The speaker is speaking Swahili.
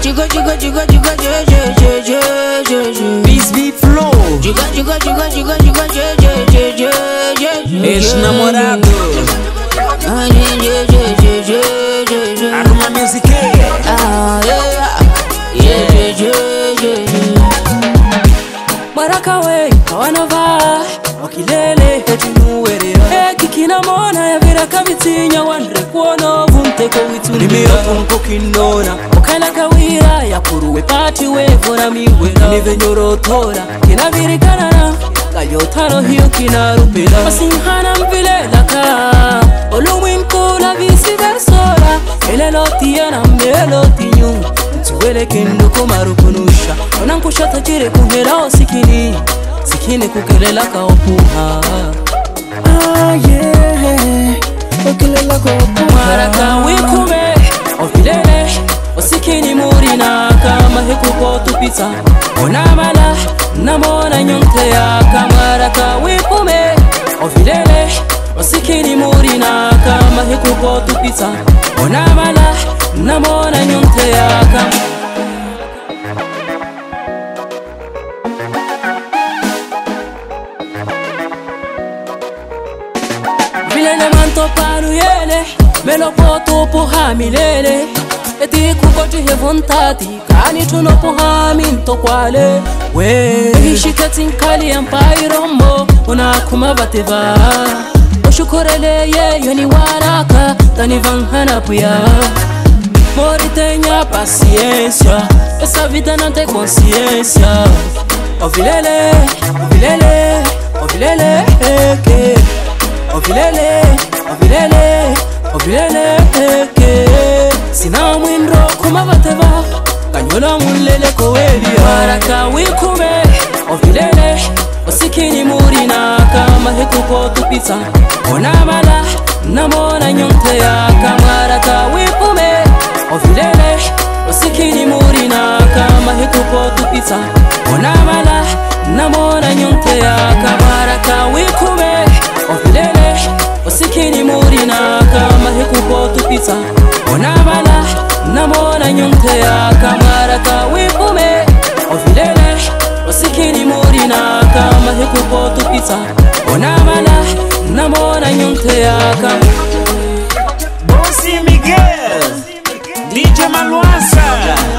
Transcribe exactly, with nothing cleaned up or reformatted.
Juga juga juga juga je je je je je je. Beats beat flow. Juga juga juga juga juga je je je je je je. Ex-namorado. Ah je je je je je je je. Arma Music. Ah yeah yeah je je je je. Marakawe kawanava okilele etunuwerera ekikina mona yavira kabitinya wandre kuono vunteko wituni miyopunko kinona okala kawira yakuruwe pati wevora miwera nivenyorotora kinavirikanana kayotaro hiyo kinarupira masinhana mvilelaka olumwinkula visi versora elelotiana mbelotinyu tuwele kendo kumarukunusha onankusha tajire kuhera sikini sikini kukelela ka opuha ah yeah kukelela ka opuha maraka wikume ofilele osikini murina kama hekupo tupita onamala namona nyonte ya kamaraka wikume ofilele osikini murina kama hekupo tupita onamala namona nyonte ya kama Vilele manto paru yele Melo poto poha milele Eti kukoti he vontati Kani tuno poha minto kwale We Hishikati nkali ampai rombo Una kuma bateva Oshukorele ye yoni waraka Tani vanghana puya Moritenya paciencia Essa vida não tem consciência Ovilele, ovilele, ovilele, que Ovilele, ovilele, ovilele, que Sina mwindro kuma bateva Kanyola mulele kowelia Maraka wikume Ovilele, osikini murina Kama hekupo tupita Onamala, namona nyonte ya Kamaraka wikume Ovilele, osikini murina Kama hekupo tupita Onamala, namona nyonte ya Kamaraka wikume Ovilele, osikini murina Kama hekupo tupita Onamala, namona nyonte ya Kamaraka wikume Ovilele, osikini murina Kama hekupo tupita Onamala, namona nyonte ya Kamaraka Bossy Miguel D J Maluasa.